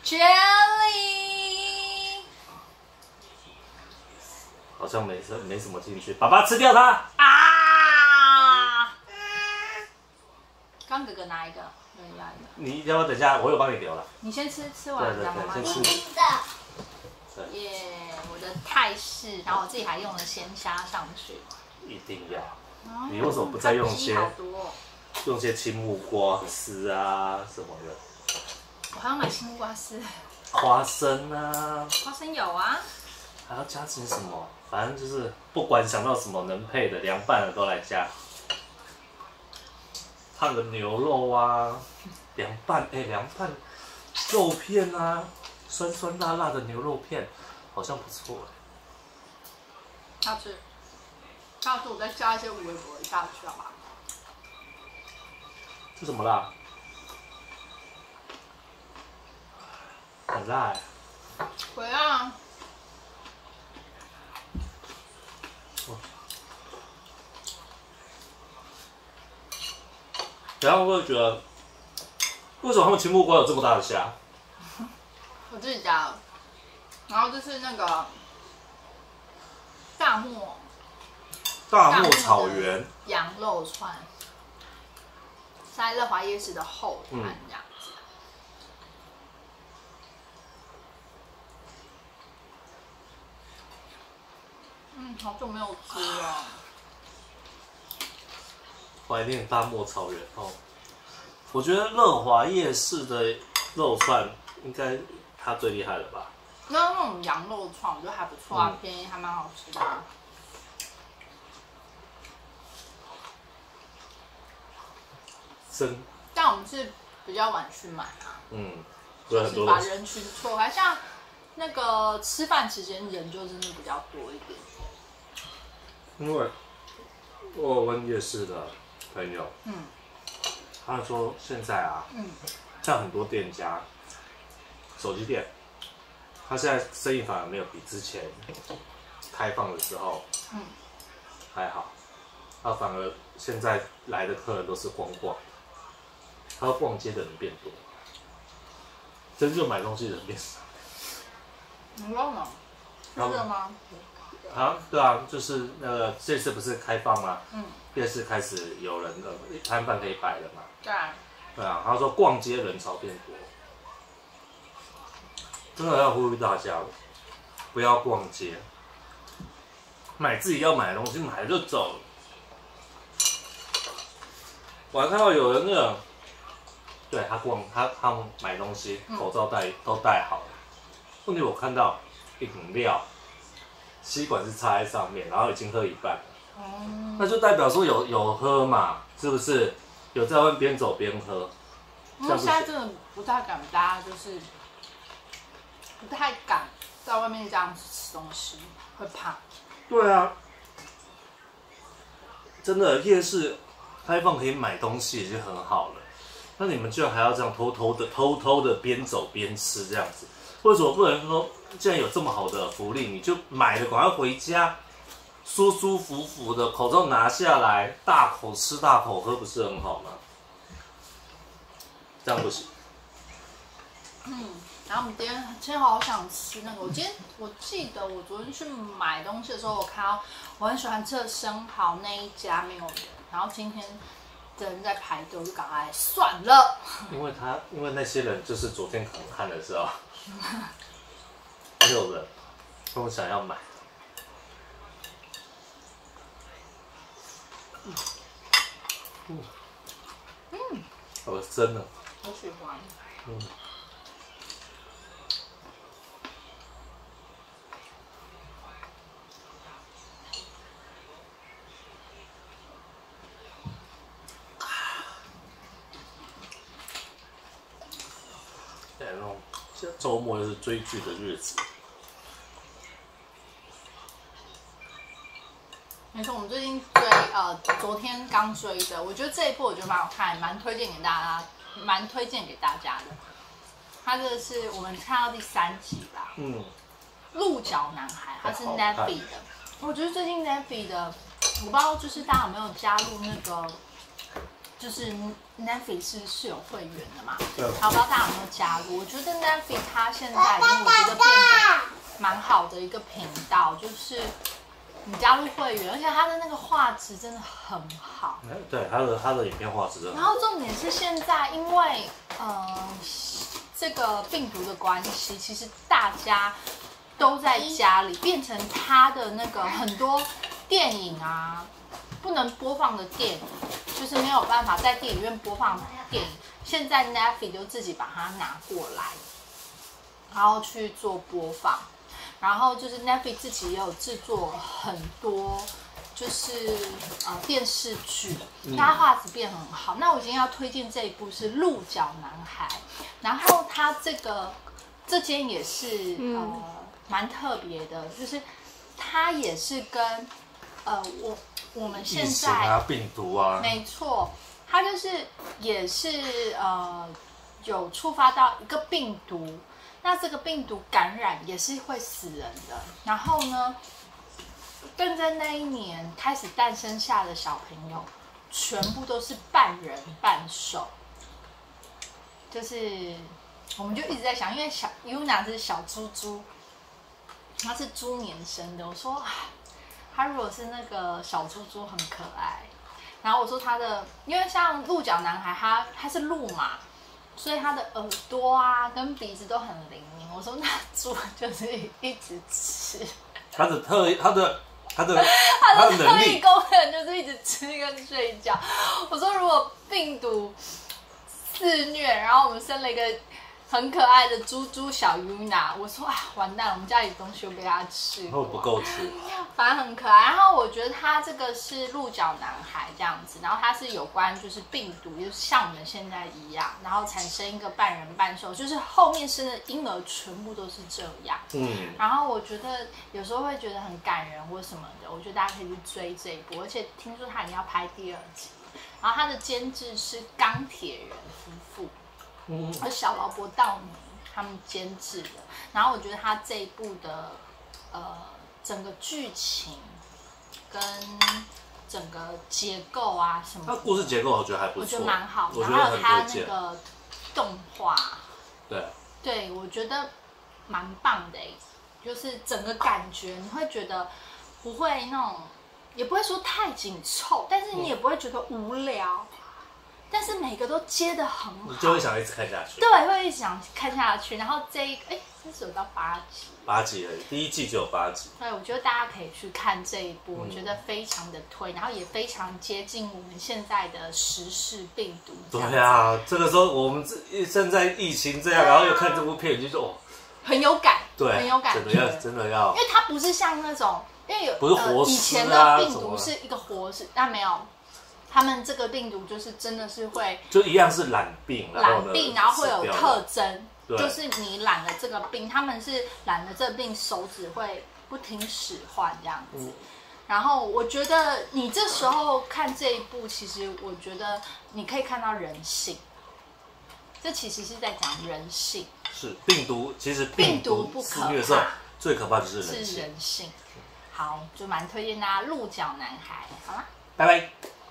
jelly， 好像没什么进去，爸爸吃掉它啊！刚哥哥拿一个，对，拿一个。 你要不要等一下？我有帮你留了。 你先吃，吃完然后妈妈先吃。 耶，我的泰式，然后我自己还用了鲜虾上去。 一定要。你为什么不再用些青木瓜丝啊什么的？ 我还要买青木瓜丝。 花生啊。 花生有啊。 还要加点什么？反正就是不管想到什么能配的，凉拌的都来加。烫个牛肉啊，凉拌肉片啊，酸酸辣辣的牛肉片，好像不错哎。 下次我再加一些五味博下去好吧？ 是什么辣？很辣哎。 回啊！ 然后我会觉得，为什么他们青木瓜有这么大的虾？ 我自己加了，然后就是那个大漠草原羊肉串，在乐华夜市的后摊这样子。好久没有吃了。 怀念大漠草原哦。我觉得乐华夜市的肉串应该它最厉害了吧？ 那种羊肉串我觉得还不错啊，便宜还蛮好吃的。但我们是比较晚去买啊，就是把人群错开，像那个吃饭时间人就真的比较多一点。 因为我有问夜市的朋友，他说现在啊，像很多店家，手机店，他现在生意反而没有比之前开放的时候，还好，他反而现在来的客人都是逛逛，他说逛街的人变多，真正买东西的人变少。 你忘了？是的吗？ 啊，对啊，就是那个这次不是开放吗？夜市开始有人的摊贩可以摆了嘛？ 对啊。 对啊，他说逛街人潮变多，真的要呼吁大家，不要逛街，买自己要买的东西，买了就走。我还看到有人那个，对他们买东西，口罩都戴好了，问题我看到饮料。吸管是插在上面，然后已经喝一半了，那就代表说有喝嘛，是不是？有在外面边走边喝。 因为现在真的不太敢，大家就是不太敢在外面这样吃东西，会怕。 对啊，真的夜市开放可以买东西已经很好了，那你们居然还要这样偷偷的边走边吃这样子？为什么不能说，既然有这么好的福利，你就买了赶快回家，舒舒服服的，口罩拿下来，大口吃大口喝，不是很好吗？这样不行。 然后我们今天好想吃那个，我记得我昨天去买东西的时候，我看到我很喜欢吃的生蚝那一家没有人，然后今天的人在排队，我就赶快算了。 因为那些人就是昨天可能看的时候。有人，我想要买。我真的。 我喜欢。 那种周末又是追剧的日子。 没错，我们最近追昨天刚追的，我觉得这一部我觉得蛮好看，蛮推荐给大家的。它这是我们看到第3集吧，鹿角男孩，它是 Netflix 的。我觉得最近 Netflix 的，我不知道就是大家有没有加入那个，就就是 Netflix 是有会员的嘛？ 对。 我不知道大家有没有加入？我觉得 Netflix 它现在已经我觉得变得蛮好的一个频道，就是你加入会员，而且它的那个画质真的很好。 对，它的影片画质真的。 然后重点是现在因为这个病毒的关系，其实大家都在家里，变成它的那个很多电影啊。不能播放的电影，就是没有办法在电影院播放电影。现在 Netflix 就自己把它拿过来，然后去做播放。然后就是 Netflix 自己也有制作很多，就是电视剧，它画质变很好。那我今天要推荐这一部是《鹿角男孩》，然后它这间也是蛮特别的，就是它也是跟我们现在病毒啊， 没错，它就是也是有触发到一个病毒，那这个病毒感染也是会死人的。然后呢，跟在那一年开始诞生下的小朋友，全部都是半人半兽，就是我们就一直在想，因为小 Yuna 是小猪猪，她是猪年生的，我说他如果是那个小猪猪很可爱，然后我说他的，因为像鹿角男孩他是鹿嘛，所以他的耳朵啊跟鼻子都很灵敏。我说那猪就是一直吃， 他的特异功能就是一直吃跟睡觉。我说如果病毒肆虐，然后我们生了一个很可爱的猪猪小 Yuna， 我说完蛋了，我们家里东西都被他吃过， 不够吃， 反正很可爱。然后我觉得他这个是鹿角男孩这样子，然后他是有关就是病毒，就是像我们现在一样，然后产生一个半人半兽，就是后面生的婴儿全部都是这样。然后我觉得有时候会觉得很感人或什么的，我觉得大家可以去追这一部，而且听说他已经要拍第2集，然后他的监制是钢铁人夫妇。和小劳勃道尼他们监制的，然后我觉得他这一部的整个剧情跟整个结构啊什么， 它故事结构我觉得还不错， 我觉得蛮好的。 然后还有他那个动画，对，我觉得蛮棒的就是整个感觉你会觉得不会那种，也不会说太紧凑，但是你也不会觉得无聊。但是每个都接得很好， 你就会想一直看下去。 对，会一直想看下去。然后这是有到8集 ，8集而已，第1季就有8集。 对，我觉得大家可以去看这一部，我觉得非常的推，然后也非常接近我们现在的时事病毒。 对啊，这个时候我们现在疫情这样，然后又看这部片，就说很有感， 对， 很有感觉， 真的要， 因为它不是像那种，因为不是活尸以前的病毒是一个活尸，但没有。他们这个病毒就是真的是会， 就一样是染病， 然后会有特征，就是你染了这个病，他们是染了这个病，手指会不听使唤这样子。然后我觉得你这时候看这一部，其实我觉得你可以看到人性，这其实是在讲人性。 是病毒，其实病毒不可怕， 最可怕就是人性。 好，就蛮推荐大家《鹿角男孩》，好吗？ 拜拜。